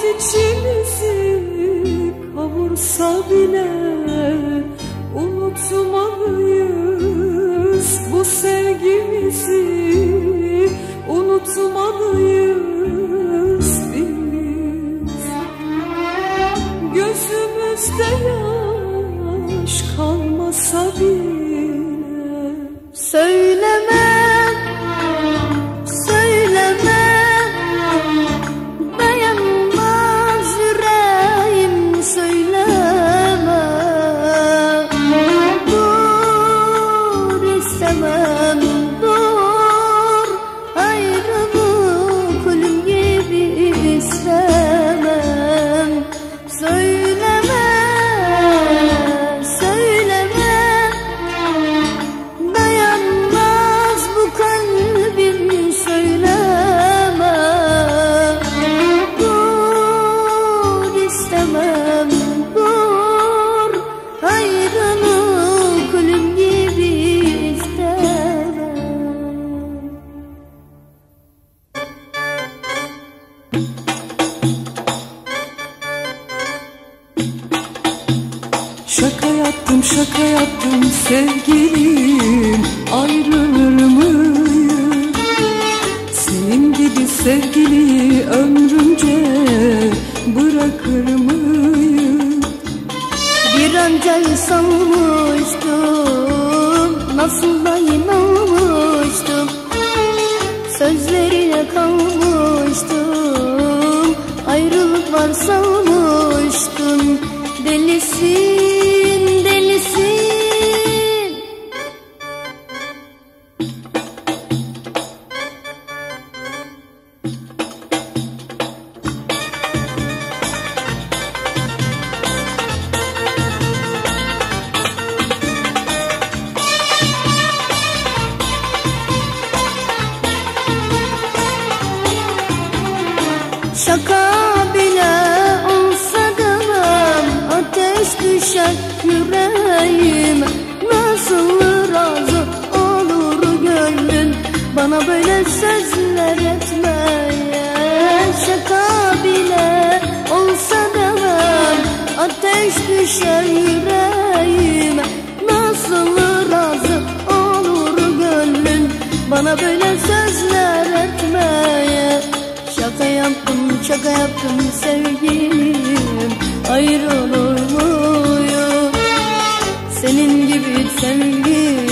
içimizi kavursa bile unutmalıyız bu sevgimizi, unutmalıyız biz. Gözümüzde yaş kalmasa bile söylemem, söylemem, dayanmaz yüreğim söylemem. Dur istemem, dur ayrılık ölüm gibi istemem. Söyleme, söyleme, dayanmaz bu kalbim söyleme. Dur istemem, dur ayrılık ölüm gibi istemem. Şaka yaptım sevgilim, ayrılır mıyım? Senin gibi sevgili ömrümce bırakır mıyım? Bir önce sanmıştım, nasıl da inanmıştım, sözlerine kalmıştım, ayrılık var sanmıştım. Delisin, delisin. Şaka bile olsa damam ateş düşer yüreğime. Nasıl razı olur gönlün bana böyle sözler etmeye? Şaka bile olsa damam ateş düşer yüreğime. Nasıl razı olur gönlün bana böyle sözler etmeye? Şaka yaptım sevgilim, ayrılır muyum? Senin gibi sevgilim